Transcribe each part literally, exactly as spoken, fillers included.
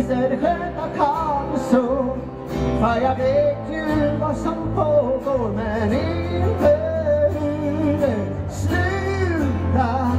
är det skönt att ha det så. För jag vet ju vad som pågår, men inte hur det slutar.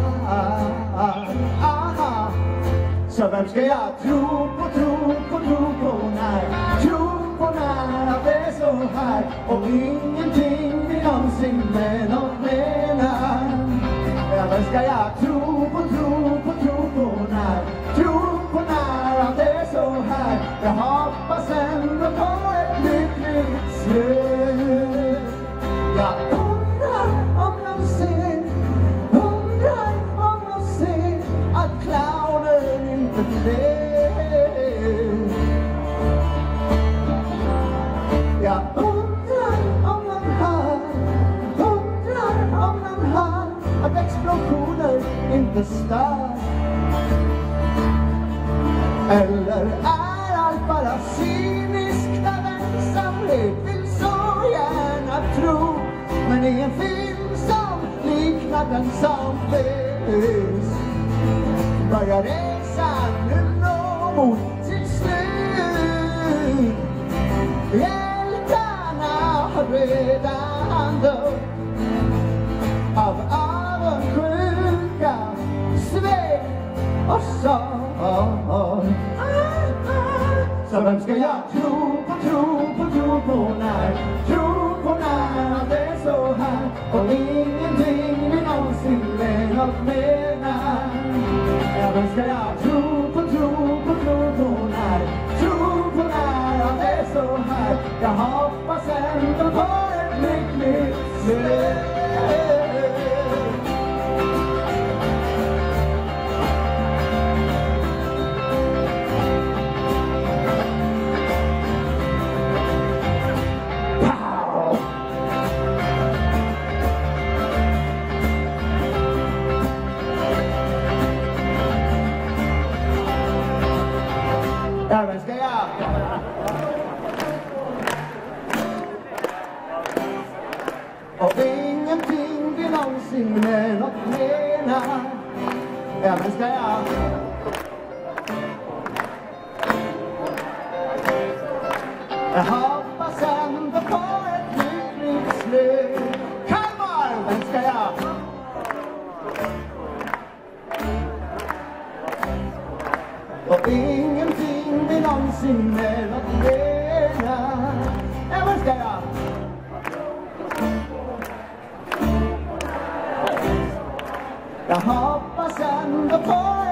Aha. Så vem ska jag tro på, tro på, tro på när? Tro på när att det är så här, och ingenting vi någonsin med något menar. Ja, vem ska jag tro på, tro på, tro på när? Tro på när att det är så här. Jag hoppas ändå på ett lyckligt slut. Jag undrar om de ser, undrar om de ser att clownen inte blev. Jag undrar om de hör, undrar om de hör att explosioner inte stör. Eller är allt bara cyniskt av ensamhet? Vill så gärna tro, men i en film som liknar den som finns börjar resan nu nå mot sitt slut. Hjältarna har redan dött av avundsjuka, svek och sorg. Så vem ska jag tro på, tro på, tro på när? Tro på när att det är så här, och ingenting vi någonsin med något menar. Ja, vem ska jag tro på, tro på, tro på när? Tro på när att det är så här. Jag hoppas ändå på ett lyckligt slut. Ja, men ska jag? Och ingenting vi någonsin med något menar. Ja, men ska jag? Jag hoppas ändå på ett lyckligt slut. Kalmar, men ska jag? Och ingenting vi någonsin med något menar. Ja, vad ska jag? Jag hoppas ändå på